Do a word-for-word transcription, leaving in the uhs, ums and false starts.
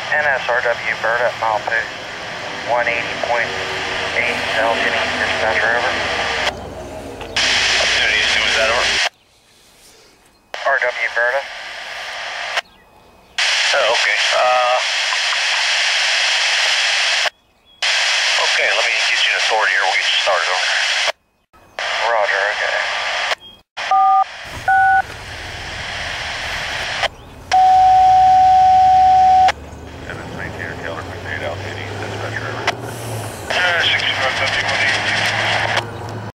N S R W bird at milepost one eighty point eight, Altoona East dispatcher, over. Altoona East, who was that, over? R W Berta. Oh, okay. Uh, okay, let me get you an authority here. We'll get you started, over. Roger, okay. Uh, sixty-five, seventy-one, eighty.